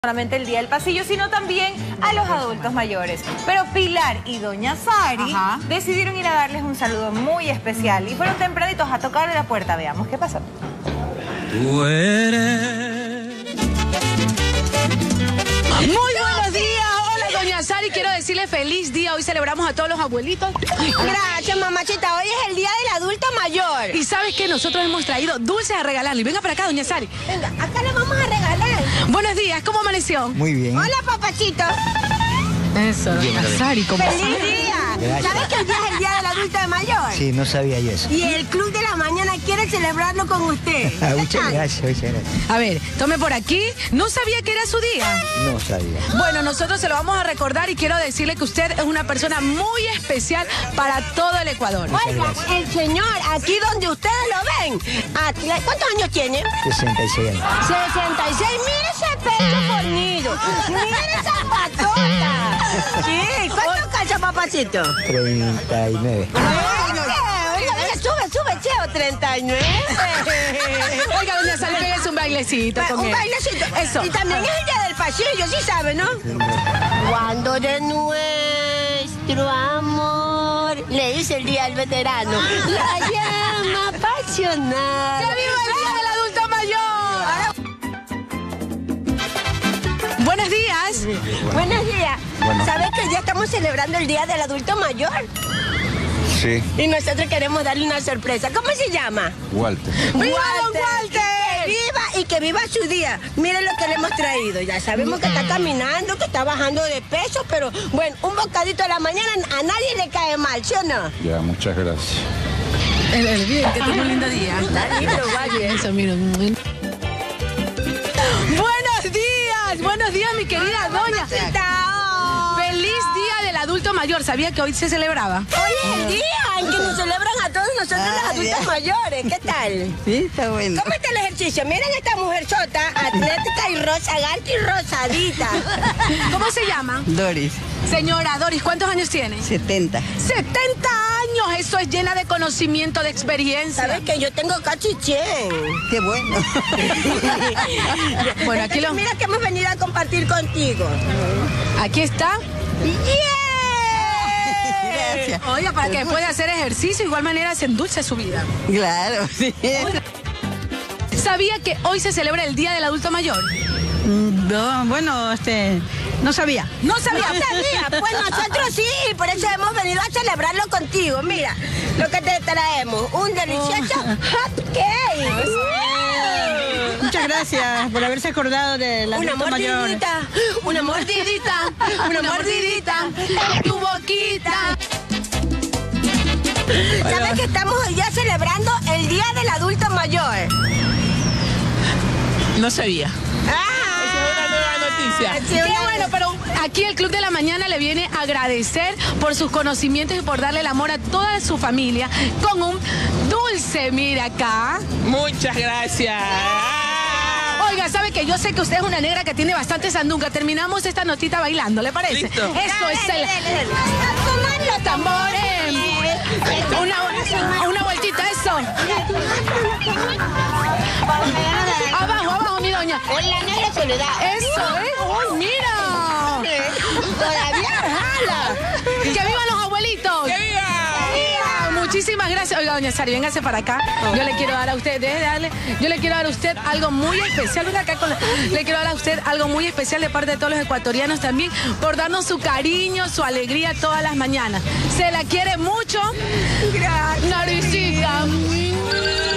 Solamente el día del pasillo, sino también a los adultos mayores. Pero Pilar y doña Sari decidieron ir a darles un saludo muy especial y fueron tempranitos a tocarle la puerta. Veamos qué pasó. Tú eres... Muy buenos días, hola doña Sari, quiero decirle feliz día, hoy celebramos a todos los abuelitos. Gracias, mamachita, hoy es el día del adulto mayor. Y sabes que nosotros hemos traído dulces a regalarle, venga para acá doña Sari. Venga, acá le vamos a regalar. Buenos días, ¿cómo amaneció? Muy bien. Hola, papachito. Eso, doña Sari, ¿cómo ¡Feliz está? día! Gracias. ¿Sabes que hoy día es el día del adulto mayor? Sí, no sabía yo eso. Y el Club de la Mañana quiere celebrarlo con usted. Muchas gracias, muchas gracias. A ver, tome por aquí, no sabía que era su día. No sabía. Bueno, nosotros se lo vamos a recordar y quiero decirle que usted es una persona muy especial para todo el Ecuador. Oiga, el señor, aquí donde ustedes lo ven, ¿cuántos años tiene? 66 años. 66, mire ese pecho fornido, mire esa patota. Sí, ¿cuánto calza, papacito? 39. Oiga, sube, Cheo, 39. Oiga, doña Sari, pégase un bailecito con Un él. bailecito. Eso. Y también es el día del pasillo, sí sabe, ¿no? Cuando de nuestro amor le hice el día al veterano, la llama apasionada. ¡Que viva el día del adulto mayor! Buenos días. Buenos días. Bueno. ¿Sabes que ya estamos celebrando el día del adulto mayor? Sí. Y nosotros queremos darle una sorpresa. ¿Cómo se llama? Walter. ¡Viva don Walter! ¡Que viva y que viva su día! Miren lo que le hemos traído. Ya sabemos que está caminando, que está bajando de peso, pero bueno, un bocadito a la mañana a nadie le cae mal, ¿sí o no? Ya, muchas gracias. El bien, que tenga un lindo día. Está lindo, vaya. Eso, mira. Buenos días, mi querida doña. Feliz día del adulto mayor. ¿Sabía que hoy se celebraba? Hoy es el día en que nos celebran a todos nosotros los adultos mayores. ¿Qué tal? Sí, está bueno. ¿Cómo está el ejercicio? Miren esta mujer sota, atlética y rosa, alta y rosadita. ¿Cómo se llama? Doris, Señora Doris, ¿cuántos años tiene? 70. 70 años. Eso es llena de conocimiento, de experiencia. ¿Sabes que yo tengo casi 100? Qué bueno. Bueno, aquí lo... Mira que hemos venido a compartir contigo. Aquí está. Gracias. Oiga, para que pueda hacer ejercicio, de igual manera se endulce su vida. Claro, sí. ¿Sabía que hoy se celebra el Día del Adulto Mayor? No, bueno, no sabía. No sabía. ¿No sabía? Pues nosotros sí, por eso hemos venido a celebrarlo contigo. Mira, lo que te traemos, un delicioso hot cake. Muchas gracias por haberse acordado del Una adulto mayor. mordidita, una mordidita, una mordidita en tu boquita. ¿Sabes que estamos hoy día celebrando el Día del Adulto Mayor? No sabía. ¡Ah! Es una nueva noticia. Sí, Qué bueno, pero aquí el Club de la Mañana le viene a agradecer por sus conocimientos y por darle el amor a toda su familia con un dulce, mira acá. Muchas gracias. Oiga, ¿sabe que yo sé que usted es una negra que tiene bastante sandunga? Terminamos esta notita bailando, ¿le parece? Listo. Eso es el... ¡A los tambores! Una vueltita, eso. Abajo, mi doña. Con la negra soledad. Eso, ¿eh? ¡Uy, mira! Todavía jala. ¡Que vivan los abuelitos! ¡Que viva! Muchísimas gracias. Oiga, doña Sari, véngase para acá. Yo le quiero dar a usted, yo le quiero dar a usted algo muy especial. Venga acá le quiero dar a usted algo muy especial de parte de todos los ecuatorianos también, por darnos su cariño, su alegría todas las mañanas. Se la quiere mucho. Gracias. Naricita.